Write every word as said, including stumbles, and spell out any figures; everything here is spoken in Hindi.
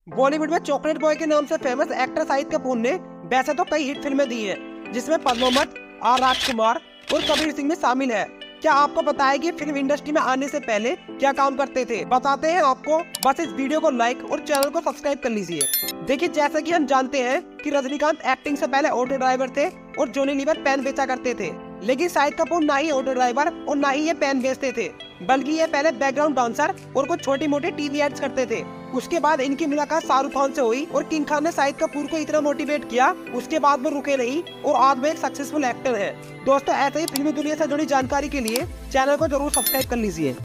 बॉलीवुड में चॉकलेट बॉय के नाम से फेमस एक्टर शाहिद कपूर ने वैसे तो कई हिट फिल्में दी हैं, जिसमें पद्मावत, आर राजकुमार और कबीर सिंह में शामिल है। क्या आपको पता है कि फिल्म इंडस्ट्री में आने से पहले क्या काम करते थे? बताते हैं आपको। बस इस वीडियो को लाइक और चैनल को सब्सक्राइब कर लीजिए। देखिए, जैसा कि हम जानते हैं कि रजनीकांत एक्टिंग से पहले ऑटो ड्राइवर थे और जॉनी लीवर पेन बेचा करते थे, लेकिन शाहिद कपूर ना ही ऑटो ड्राइवर और ना ही ये पेन बेचते थे, बल्कि ये पहले बैकग्राउंड डांसर और कुछ छोटी मोटी टीवी एड्स करते थे। उसके बाद इनकी मुलाकात शाहरुख खान से हुई और किंग खान ने शाहिद कपूर को इतना मोटिवेट किया, उसके बाद वो रुके नहीं और आज वो एक सक्सेसफुल एक्टर है। दोस्तों, ऐसे ही फिल्मी दुनिया से जुड़ी जानकारी के लिए चैनल को जरूर सब्सक्राइब कर लीजिए।